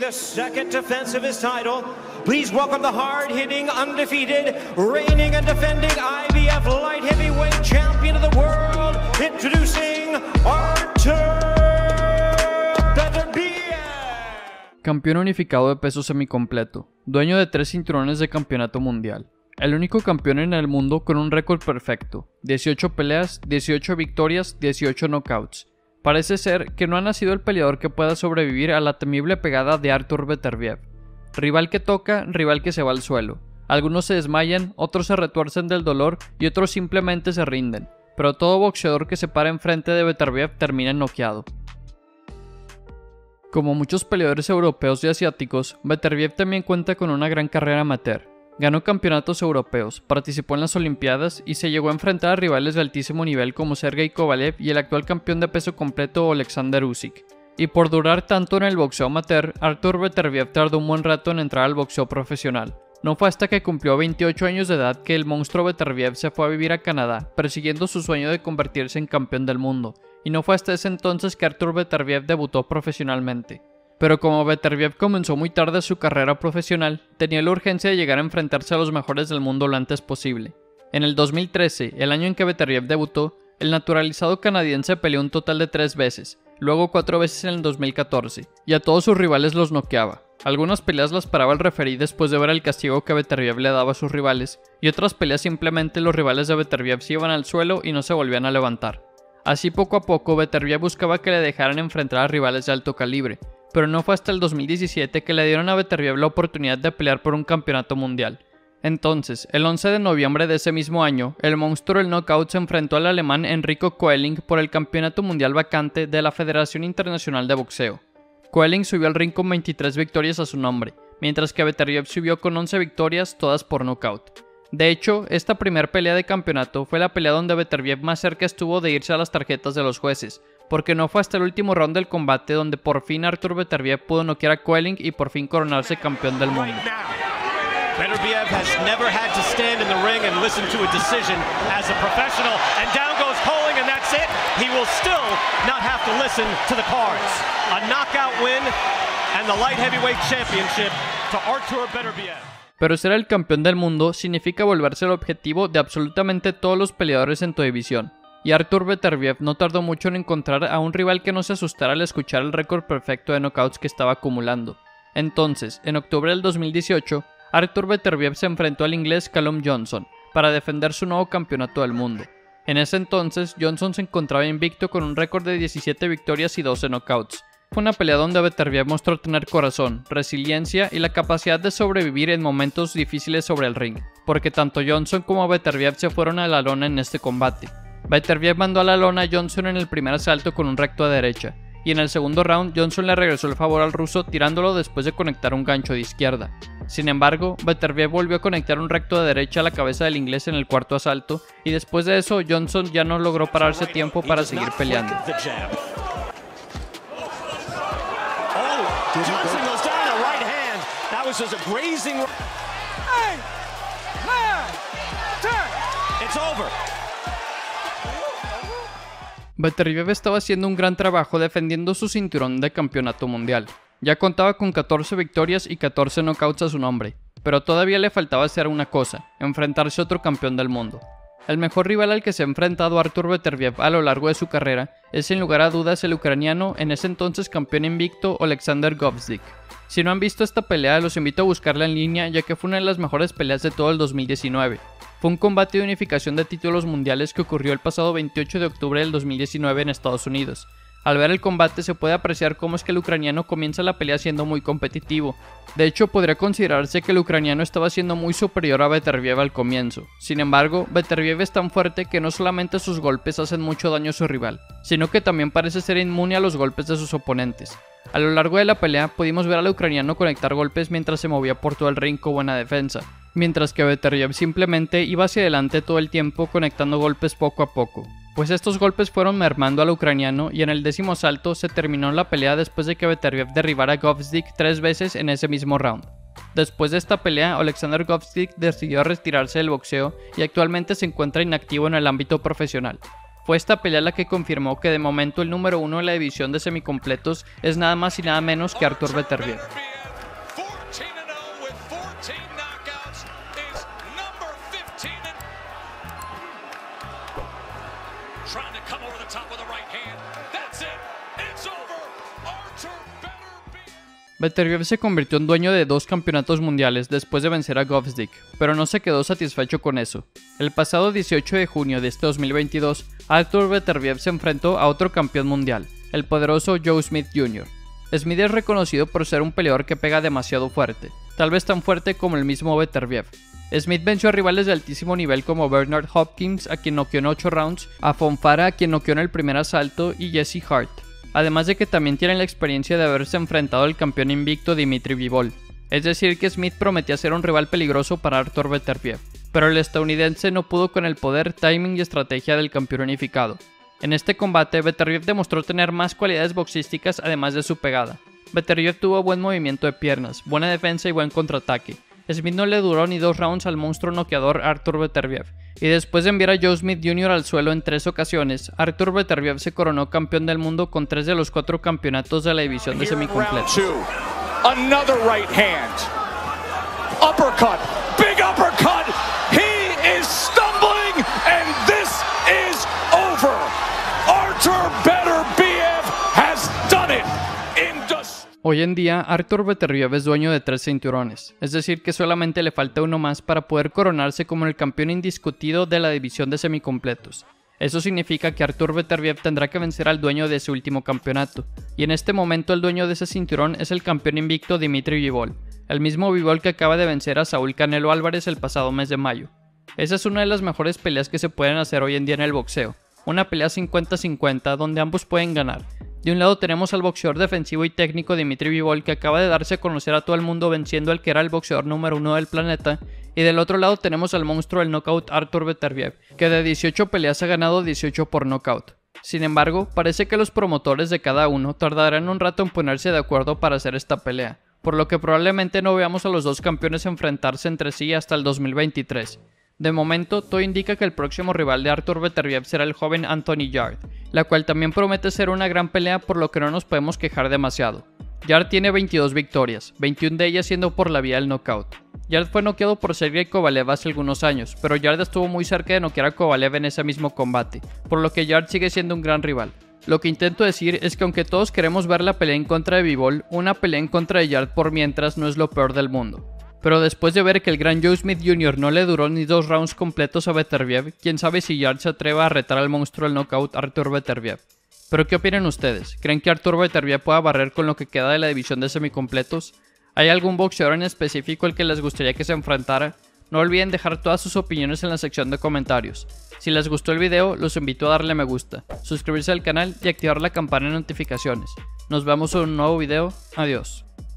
a second defense of his title. Please welcome the hard-hitting, undefeated, reigning and defending IBF light heavyweight champion of the world, introducing Artur Beterbiev. Campeón unificado de peso semicompleto, dueño de 3 cinturones de campeonato mundial. El único campeón en el mundo con un récord perfecto, 18 peleas, 18 victorias, 18 knockouts. Parece ser que no ha nacido el peleador que pueda sobrevivir a la temible pegada de Artur Beterbiev. Rival que toca, rival que se va al suelo. Algunos se desmayan, otros se retuercen del dolor y otros simplemente se rinden. Pero todo boxeador que se para enfrente de Beterbiev termina noqueado. Como muchos peleadores europeos y asiáticos, Beterbiev también cuenta con una gran carrera amateur. Ganó campeonatos europeos, participó en las Olimpiadas y se llegó a enfrentar a rivales de altísimo nivel como Sergey Kovalev y el actual campeón de peso completo Alexander Usyk. Y por durar tanto en el boxeo amateur, Artur Beterbiev tardó un buen rato en entrar al boxeo profesional. No fue hasta que cumplió 28 años de edad que el monstruo Beterbiev se fue a vivir a Canadá, persiguiendo su sueño de convertirse en campeón del mundo. Y no fue hasta ese entonces que Artur Beterbiev debutó profesionalmente. Pero como Beterbiev comenzó muy tarde su carrera profesional, tenía la urgencia de llegar a enfrentarse a los mejores del mundo lo antes posible. En el 2013, el año en que Beterbiev debutó, el naturalizado canadiense peleó un total de 3 veces, luego 4 veces en el 2014, y a todos sus rivales los noqueaba. Algunas peleas las paraba el referí después de ver el castigo que Beterbiev le daba a sus rivales, y otras peleas simplemente los rivales de Beterbiev se iban al suelo y no se volvían a levantar. Así poco a poco Beterbiev buscaba que le dejaran enfrentar a rivales de alto calibre, pero no fue hasta el 2017 que le dieron a Beterbiev la oportunidad de pelear por un campeonato mundial. Entonces, el 11 de noviembre de ese mismo año, el monstruo del knockout se enfrentó al alemán Enrico Koelling por el campeonato mundial vacante de la Federación Internacional de Boxeo. Koelling subió al ring con 23 victorias a su nombre, mientras que Beterbiev subió con 11 victorias, todas por knockout. De hecho, esta primera pelea de campeonato fue la pelea donde Beterbiev más cerca estuvo de irse a las tarjetas de los jueces, porque no fue hasta el último round del combate donde por fin Artur Beterbiev pudo noquear a Koelling y por fin coronarse campeón del mundo. Beterbiev has never had to stand in the ring and listen to a decision as a professional, and down goes Koelling, and that's it. He will still not have to listen to the cards. A knockout win and the light heavyweight championship to Artur Beterbiev. Pero ser el campeón del mundo significa volverse el objetivo de absolutamente todos los peleadores en tu división. Y Artur Beterbiev no tardó mucho en encontrar a un rival que no se asustara al escuchar el récord perfecto de knockouts que estaba acumulando. Entonces, en octubre del 2018, Artur Beterbiev se enfrentó al inglés Callum Johnson para defender su nuevo campeonato del mundo. En ese entonces, Johnson se encontraba invicto con un récord de 17 victorias y 12 knockouts. Fue una pelea donde Beterbiev mostró tener corazón, resiliencia y la capacidad de sobrevivir en momentos difíciles sobre el ring, porque tanto Johnson como Beterbiev se fueron a la lona en este combate. Beterbiev mandó a la lona a Johnson en el primer asalto con un recto a derecha, y en el segundo round Johnson le regresó el favor al ruso tirándolo después de conectar un gancho de izquierda. Sin embargo, Beterbiev volvió a conectar un recto de derecha a la cabeza del inglés en el cuarto asalto, y después de eso Johnson ya no logró pararse a tiempo para seguir peleando. Johnson goes down a right hand. That was just a grazing. It's over. Beterbiev estaba haciendo un gran trabajo defendiendo su cinturón de campeonato mundial. Ya contaba con 14 victorias y 14 knockouts a su nombre, pero todavía le faltaba hacer una cosa, enfrentarse a otro campeón del mundo. El mejor rival al que se ha enfrentado Artur Beterbiev a lo largo de su carrera es sin lugar a dudas el ucraniano, en ese entonces campeón invicto, Alexander Gvozdyk. Si no han visto esta pelea, los invito a buscarla en línea ya que fue una de las mejores peleas de todo el 2019. Fue un combate de unificación de títulos mundiales que ocurrió el pasado 28 de octubre del 2019 en Estados Unidos. Al ver el combate se puede apreciar cómo es que el ucraniano comienza la pelea siendo muy competitivo. De hecho, podría considerarse que el ucraniano estaba siendo muy superior a Beterbiev al comienzo. Sin embargo, Beterbiev es tan fuerte que no solamente sus golpes hacen mucho daño a su rival, sino que también parece ser inmune a los golpes de sus oponentes. A lo largo de la pelea pudimos ver al ucraniano conectar golpes mientras se movía por todo el ring con buena defensa, mientras que Beterbiev simplemente iba hacia adelante todo el tiempo conectando golpes poco a poco. Pues estos golpes fueron mermando al ucraniano y en el 10º asalto se terminó la pelea después de que Beterbiev derribara a Gvozdyk 3 veces en ese mismo round. Después de esta pelea, Alexander Gvozdyk decidió retirarse del boxeo y actualmente se encuentra inactivo en el ámbito profesional. Fue esta pelea la que confirmó que de momento el número 1 de la división de semicompletos es nada más y nada menos que Artur Beterbiev. 14 knockouts is number 15. Trying to come over the top with the right hand. That's it. It's over. Artur Beterbiev. Beterbiev se convirtió en dueño de 2 campeonatos mundiales después de vencer a Gvozdyk, pero no se quedó satisfecho con eso. El pasado 18 de junio de este 2022, Artur Beterbiev se enfrentó a otro campeón mundial, el poderoso Joe Smith Jr. Smith es reconocido por ser un peleador que pega demasiado fuerte, tal vez tan fuerte como el mismo Beterbiev. Smith venció a rivales de altísimo nivel como Bernard Hopkins, a quien noqueó en 8 rounds, a Fonfara, a quien noqueó en el primer asalto, y Jesse Hart. Además de que también tienen la experiencia de haberse enfrentado al campeón invicto Dmitry Bivol. Es decir que Smith prometía ser un rival peligroso para Artur Beterbiev, pero el estadounidense no pudo con el poder, timing y estrategia del campeón unificado. En este combate, Beterbiev demostró tener más cualidades boxísticas además de su pegada. Beterbiev tuvo buen movimiento de piernas, buena defensa y buen contraataque. Smith no le duró ni 2 rounds al monstruo noqueador Artur Beterbiev, y después de enviar a Joe Smith Jr. al suelo en 3 ocasiones, Artur Beterbiev se coronó campeón del mundo con 3 de los 4 campeonatos de la división de semicompletos. Another right hand. Uppercut. Big uppercut. He is stumbling and this is over. Artur Beterbiev has done it. Hoy en día, Artur Beterbiev es dueño de 3 cinturones, es decir que solamente le falta uno más para poder coronarse como el campeón indiscutido de la división de semicompletos. Eso significa que Artur Beterbiev tendrá que vencer al dueño de ese último campeonato, y en este momento el dueño de ese cinturón es el campeón invicto Dmitry Bivol, el mismo Bivol que acaba de vencer a Saúl Canelo Álvarez el pasado mes de mayo. Esa es una de las mejores peleas que se pueden hacer hoy en día en el boxeo, una pelea 50-50 donde ambos pueden ganar. De un lado tenemos al boxeador defensivo y técnico Dmitry Bivol, que acaba de darse a conocer a todo el mundo venciendo al que era el boxeador número 1 del planeta, y del otro lado tenemos al monstruo del knockout Artur Beterbiev, que de 18 peleas ha ganado 18 por knockout. Sin embargo, parece que los promotores de cada uno tardarán un rato en ponerse de acuerdo para hacer esta pelea, por lo que probablemente no veamos a los dos campeones enfrentarse entre sí hasta el 2023. De momento, todo indica que el próximo rival de Artur Beterbiev será el joven Anthony Yarde, la cual también promete ser una gran pelea, por lo que no nos podemos quejar demasiado. Yarde tiene 22 victorias, 21 de ellas siendo por la vía del knockout. Yarde fue noqueado por Sergey Kovalev hace algunos años, pero Yarde estuvo muy cerca de noquear a Kovalev en ese mismo combate, por lo que Yarde sigue siendo un gran rival. Lo que intento decir es que aunque todos queremos ver la pelea en contra de Bivol, una pelea en contra de Yarde por mientras no es lo peor del mundo. Pero después de ver que el gran Joe Smith Jr. no le duró ni 2 rounds completos a Beterbiev, quién sabe si Yarde se atreva a retar al monstruo del knockout Artur Beterbiev. ¿Pero qué opinan ustedes? ¿Creen que Artur Beterbiev pueda barrer con lo que queda de la división de semicompletos? ¿Hay algún boxeador en específico al que les gustaría que se enfrentara? No olviden dejar todas sus opiniones en la sección de comentarios. Si les gustó el video, los invito a darle me gusta, suscribirse al canal y activar la campana de notificaciones. Nos vemos en un nuevo video. Adiós.